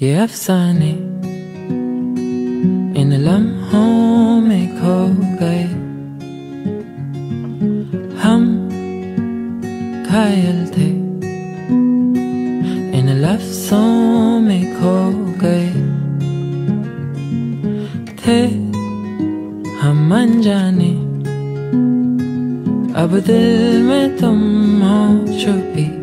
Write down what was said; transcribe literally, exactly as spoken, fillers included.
ये अफसाने इन लम्हों में खो गए, हम घायल थे इन लफ्जों में खो गए थे हम अनजाने, अब दिल में तुम हो छुपी।